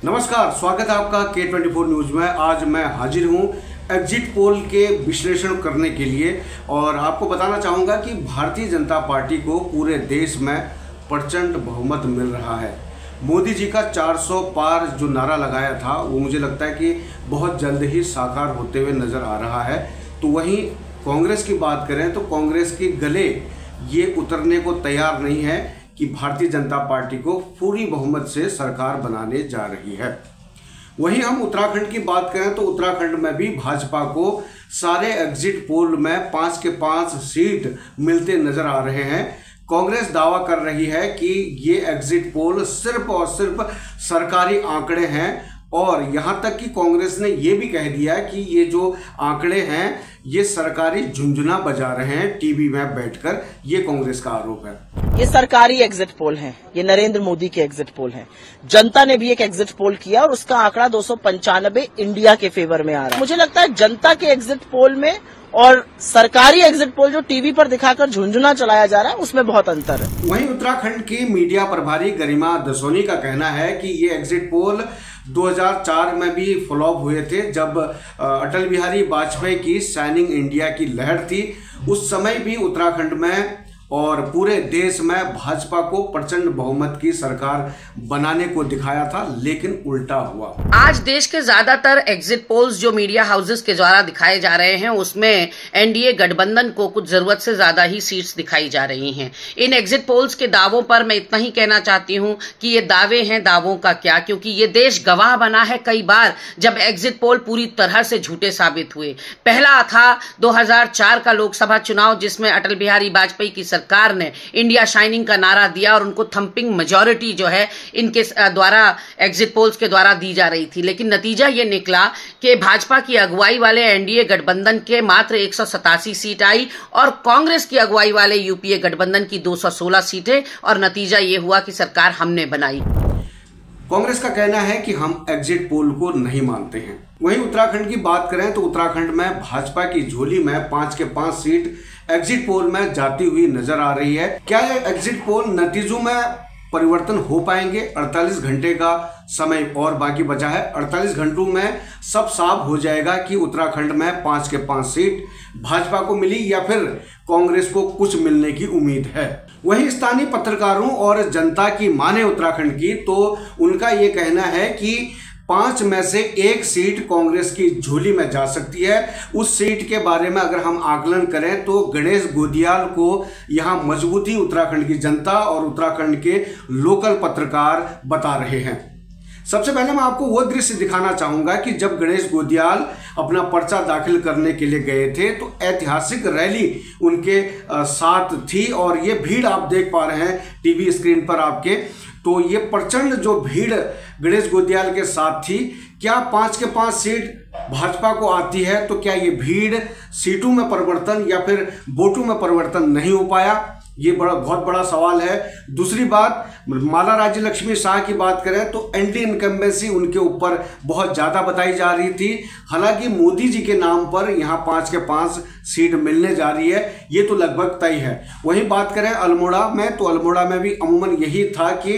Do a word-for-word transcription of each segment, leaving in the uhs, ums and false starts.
नमस्कार, स्वागत है आपका के ट्वेंटी फोर न्यूज में। आज मैं हाजिर हूं एग्जिट पोल के विश्लेषण करने के लिए और आपको बताना चाहूँगा कि भारतीय जनता पार्टी को पूरे देश में प्रचंड बहुमत मिल रहा है। मोदी जी का चार सौ पार जो नारा लगाया था वो मुझे लगता है कि बहुत जल्द ही साकार होते हुए नज़र आ रहा है। तो वहीं कांग्रेस की बात करें तो कांग्रेस के गले ये उतरने को तैयार नहीं है कि भारतीय जनता पार्टी को पूरी बहुमत से सरकार बनाने जा रही है। वहीं हम उत्तराखंड की बात करें तो उत्तराखंड में भी भाजपा को सारे एग्जिट पोल में पाँच के पाँच सीट मिलते नजर आ रहे हैं। कांग्रेस दावा कर रही है कि ये एग्जिट पोल सिर्फ और सिर्फ सरकारी आंकड़े हैं और यहां तक कि कांग्रेस ने ये भी कह दिया कि ये जो आंकड़े हैं ये सरकारी झुंझुना बजा रहे हैं टीवी में बैठकर। ये कांग्रेस का आरोप है। ये सरकारी एग्जिट पोल हैं, ये नरेंद्र मोदी के एग्जिट पोल हैं। जनता ने भी एक एग्जिट पोल किया और उसका आंकड़ा दो सौ पंचानबे इंडिया के फेवर में आ रहा है। मुझे लगता है जनता के एग्जिट पोल में और सरकारी एग्जिट पोल जो टीवी पर दिखाकर झुंझुना चलाया जा रहा है उसमें बहुत अंतर है। वहीं उत्तराखंड की मीडिया प्रभारी गरिमा दसोनी का कहना है कि ये एग्जिट पोल दो हज़ार चार में भी फ्लॉप हुए थे, जब अटल बिहारी वाजपेयी की शाइनिंग इंडिया की लहर थी। उस समय भी उत्तराखंड में और पूरे देश में भाजपा को प्रचंड बहुमत की सरकार बनाने को दिखाया था, लेकिन उल्टा हुआ। आज देश के ज्यादातर एग्जिट पोल्स जो मीडिया हाउसेस के द्वारा दिखाए जा रहे हैं उसमें एनडीए गठबंधन को कुछ जरूरत से ज्यादा ही सीट्स दिखाई जा रही हैं। इन एग्जिट पोल्स के दावों पर मैं इतना ही कहना चाहती हूं कि ये दावे हैं, दावों का क्या, क्योंकि ये देश गवाह बना है कई बार जब एग्जिट पोल पूरी तरह से झूठे साबित हुए। पहला था दो हज़ार चार का लोकसभा चुनाव जिसमें अटल बिहारी वाजपेयी की सरकार ने इंडिया शाइनिंग का नारा दिया और उनको थंपिंग मेजॉरिटी जो है इनके द्वारा एग्जिट पोल्स के द्वारा दी जा रही थी, लेकिन नतीजा ये निकला कि भाजपा की अगुवाई वाले एनडीए गठबंधन के मात्र एक सौ सतासी सीट आई और कांग्रेस की अगुवाई वाले यूपीए गठबंधन की दो सौ सोलह सीटें और नतीजा ये हुआ कि सरकार हमने बनाई। कांग्रेस का कहना है कि हम एग्जिट पोल को नहीं मानते हैं। वहीं उत्तराखंड की बात करें तो उत्तराखंड में भाजपा की झोली में पांच के पांच सीट एग्जिट पोल में जाती हुई नजर आ रही है। क्या ये एग्जिट पोल नतीजों में परिवर्तन हो पाएंगे? अड़तालीस घंटे का समय और बाकी बचा है। अड़तालीस घंटों में सब साफ हो जाएगा कि उत्तराखंड में पांच के पांच सीट भाजपा को मिली या फिर कांग्रेस को कुछ मिलने की उम्मीद है। वहीं स्थानीय पत्रकारों और जनता की माने उत्तराखंड की तो उनका ये कहना है कि पांच में से एक सीट कांग्रेस की झोली में जा सकती है। उस सीट के बारे में अगर हम आकलन करें तो गणेश गोदियाल को यहां मजबूती उत्तराखंड की जनता और उत्तराखंड के लोकल पत्रकार बता रहे हैं। सबसे पहले मैं आपको वो दृश्य दिखाना चाहूंगा कि जब गणेश गोदियाल अपना पर्चा दाखिल करने के लिए गए थे तो ऐतिहासिक रैली उनके साथ थी और ये भीड़ आप देख पा रहे हैं टीवी स्क्रीन पर आपके। तो ये प्रचंड जो भीड़ गणेश गोदियाल के साथ थी, क्या पांच के पांच सीट भाजपा को आती है तो क्या ये भीड़ सीटों में परिवर्तन या फिर वोटों में परिवर्तन नहीं हो पाया? ये बड़ा बहुत बड़ा सवाल है। दूसरी बात, माला राज्य लक्ष्मी शाह की बात करें तो एंटी इनकम्बेंसी उनके ऊपर बहुत ज़्यादा बताई जा रही थी। हालांकि मोदी जी के नाम पर यहाँ पाँच के पाँच सीट मिलने जा रही है, ये तो लगभग तय है। वहीं बात करें अल्मोड़ा में तो अल्मोड़ा में भी अमूमन यही था कि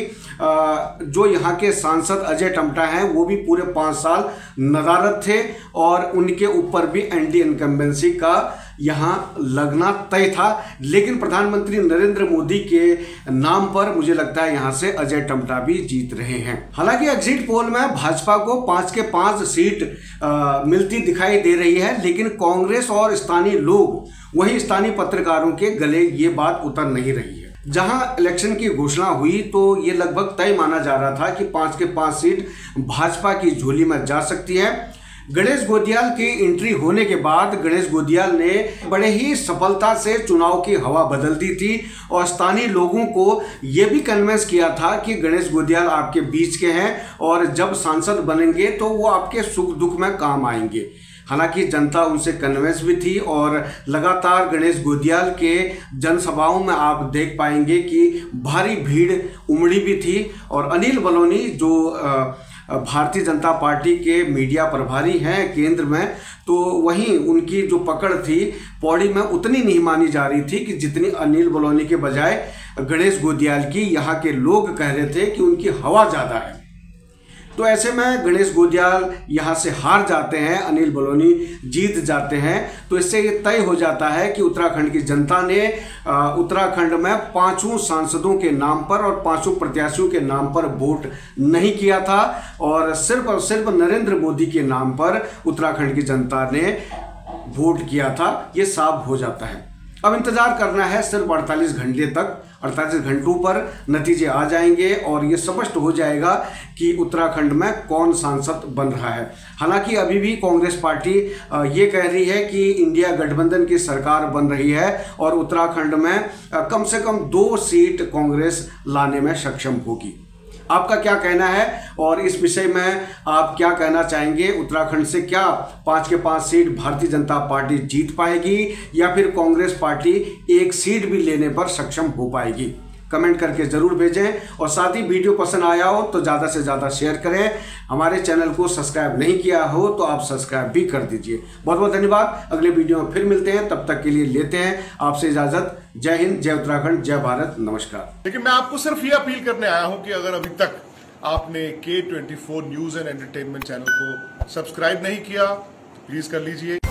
जो यहाँ के सांसद अजय टमटा हैं वो भी पूरे पाँच साल नदारत थे और उनके ऊपर भी एंटी इनकम्बेंसी का यहाँ लगना तय था, लेकिन प्रधानमंत्री नरेंद्र मोदी के नाम पर मुझे लगता है यहाँ से अजय टमटा भी जीत रहे हैं। हालांकि एग्जिट पोल में भाजपा को पांच के पांच सीट आ, मिलती दिखाई दे रही है, लेकिन कांग्रेस और स्थानीय लोग वही स्थानीय पत्रकारों के गले ये बात उतर नहीं रही है। जहां इलेक्शन की घोषणा हुई तो ये लगभग तय माना जा रहा था कि पांच के पांच सीट भाजपा की झोली में जा सकती है। गणेश गोदियाल की एंट्री होने के बाद गणेश गोदियाल ने बड़े ही सफलता से चुनाव की हवा बदल दी थी और स्थानीय लोगों को ये भी कन्विंस किया था कि गणेश गोदियाल आपके बीच के हैं और जब सांसद बनेंगे तो वो आपके सुख दुख में काम आएंगे। हालांकि जनता उनसे कन्विंस भी थी और लगातार गणेश गोदियाल के जनसभाओं में आप देख पाएंगे कि भारी भीड़ उमड़ी भी थी और अनिल बलूनी जो भारतीय जनता पार्टी के मीडिया प्रभारी हैं केंद्र में, तो वहीं उनकी जो पकड़ थी पौड़ी में उतनी नहीं मानी जा रही थी कि जितनी अनिल बलूनी के बजाय गणेश गोदियाल की यहाँ के लोग कह रहे थे कि उनकी हवा ज़्यादा है। तो ऐसे में गणेश गोदियाल यहाँ से हार जाते हैं, अनिल बलूनी जीत जाते हैं, तो इससे ये तय हो जाता है कि उत्तराखंड की जनता ने उत्तराखंड में पांचों सांसदों के नाम पर और पांचों प्रत्याशियों के नाम पर वोट नहीं किया था और सिर्फ और सिर्फ नरेंद्र मोदी के नाम पर उत्तराखंड की जनता ने वोट किया था। ये साफ हो जाता है। अब इंतजार करना है सिर्फ अड़तालीस घंटे तक। अड़तालीस घंटों पर नतीजे आ जाएंगे और ये स्पष्ट हो जाएगा कि उत्तराखंड में कौन सांसद बन रहा है। हालांकि अभी भी कांग्रेस पार्टी ये कह रही है कि इंडिया गठबंधन की सरकार बन रही है और उत्तराखंड में कम से कम दो सीट कांग्रेस लाने में सक्षम होगी। आपका क्या कहना है और इस विषय में आप क्या कहना चाहेंगे? उत्तराखंड से क्या पांच के पांच सीट भारतीय जनता पार्टी जीत पाएगी या फिर कांग्रेस पार्टी एक सीट भी लेने पर सक्षम हो पाएगी? कमेंट करके जरूर भेजें और साथ ही वीडियो पसंद आया हो तो ज़्यादा से ज़्यादा शेयर करें। हमारे चैनल को सब्सक्राइब नहीं किया हो तो आप सब्सक्राइब भी कर दीजिए। बहुत बहुत धन्यवाद। अगले वीडियो में फिर मिलते हैं, तब तक के लिए लेते हैं आपसे इजाज़त। जय हिंद, जय उत्तराखंड, जय भारत, नमस्कार। लेकिन मैं आपको सिर्फ ये अपील करने आया हूं कि अगर अभी तक आपने K twenty four news and entertainment channel को सब्सक्राइब नहीं किया तो प्लीज़ कर लीजिए।